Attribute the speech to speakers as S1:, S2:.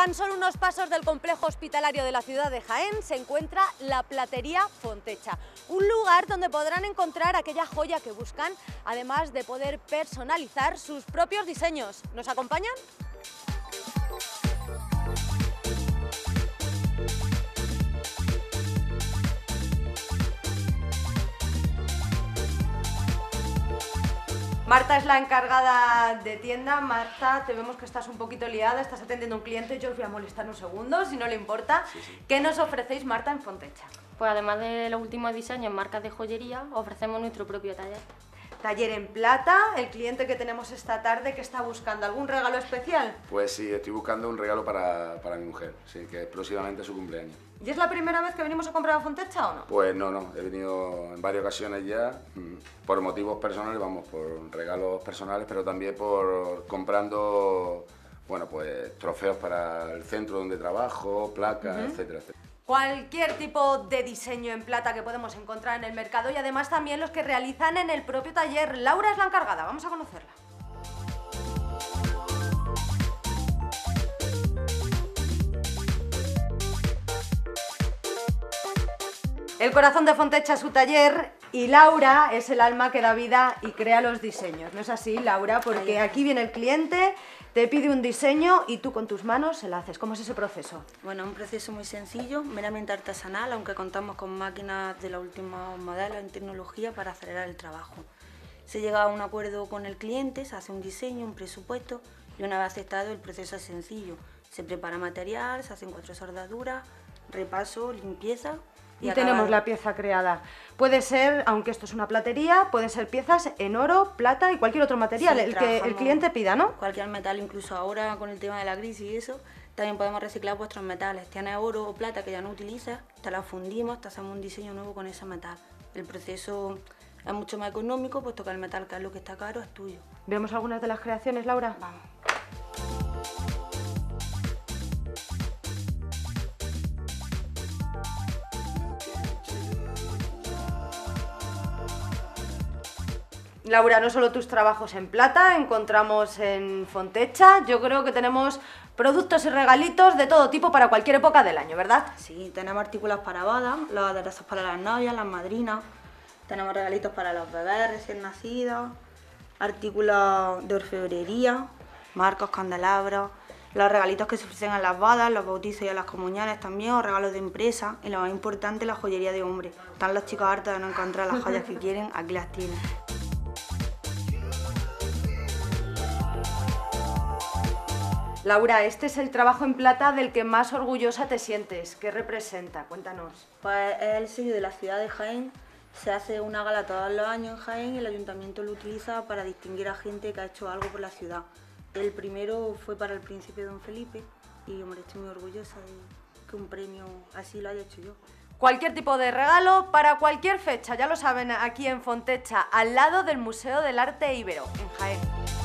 S1: tan solo unos pasos del complejo hospitalario de la ciudad de Jaén se encuentra la Platería Fontecha, un lugar donde podrán encontrar aquella joya que buscan, además de poder personalizar sus propios diseños. ¿Nos acompañan? Marta es la encargada de tienda. Marta, te vemos que estás un poquito liada, estás atendiendo a un cliente, yo os voy a molestar un segundo, si no le importa.
S2: Sí.
S1: ¿Qué nos ofrecéis, Marta, en Fontecha?
S3: Pues además de los últimos diseños en marcas de joyería, ofrecemos nuestro propio taller.
S1: Taller en plata, el cliente que tenemos esta tarde, ¿que está buscando? ¿Algún regalo especial?
S2: Pues sí, estoy buscando un regalo para mi mujer, sí, que es próximamente su cumpleaños.
S1: ¿Y es la primera vez que venimos a comprar a Fontecha o no?
S2: Pues no, he venido en varias ocasiones ya, por motivos personales, vamos, por regalos personales, pero también por comprando, bueno, pues trofeos para el centro donde trabajo, placas, etcétera, etcétera.
S1: Cualquier tipo de diseño en plata que podemos encontrar en el mercado y además también los que realizan en el propio taller. Laura es la encargada, vamos a conocerla. El corazón de Fontecha es su taller y Laura es el alma que da vida y crea los diseños. ¿No es así, Laura? Porque aquí viene el cliente, te pide un diseño y tú con tus manos se la haces. ¿Cómo es ese proceso?
S4: Bueno, es un proceso muy sencillo, meramente artesanal, aunque contamos con máquinas de los últimos modelos en tecnología para acelerar el trabajo. Se llega a un acuerdo con el cliente, se hace un diseño, un presupuesto y una vez aceptado el proceso es sencillo. Se prepara material, se hacen 4 soldaduras, repaso, limpieza.
S1: Y tenemos la pieza creada. Puede ser, aunque esto es una platería, pueden ser piezas en oro, plata y cualquier otro material,
S4: Sí,
S1: el que el cliente pida, ¿no?
S4: Cualquier metal, incluso ahora con el tema de la crisis y eso, también podemos reciclar vuestros metales. Tienes oro o plata que ya no utilizas, te la fundimos, te hacemos un diseño nuevo con ese metal. El proceso es mucho más económico, puesto que el metal, que es lo que está caro, es tuyo.
S1: ¿Vemos algunas de las creaciones, Laura?
S4: Vamos.
S1: Laura, no solo tus trabajos en plata, encontramos en Fontecha, yo creo que tenemos productos y regalitos de todo tipo para cualquier época del año, ¿verdad?
S4: Sí, tenemos artículos para bodas, los aderezos para las novias, las madrinas, tenemos regalitos para los bebés recién nacidos, artículos de orfebrería, marcos, candelabros, los regalitos que se ofrecen en las bodas, los bautizos y en las comuniones también, o regalos de empresa, y lo más importante, la joyería de hombre. Están los chicos hartos de no encontrar las joyas que quieren, aquí las tienen.
S1: Laura, este es el trabajo en plata del que más orgullosa te sientes. ¿Qué representa? Cuéntanos.
S4: Pues es el sello de la ciudad de Jaén. Se hace una gala todos los años en Jaén y el ayuntamiento lo utiliza para distinguir a gente que ha hecho algo por la ciudad. El primero fue para el príncipe Don Felipe y hombre, estoy muy orgullosa de que un premio así lo haya hecho yo.
S1: Cualquier tipo de regalo para cualquier fecha, ya lo saben, aquí en Fontecha, al lado del Museo del Arte Ibero, en Jaén.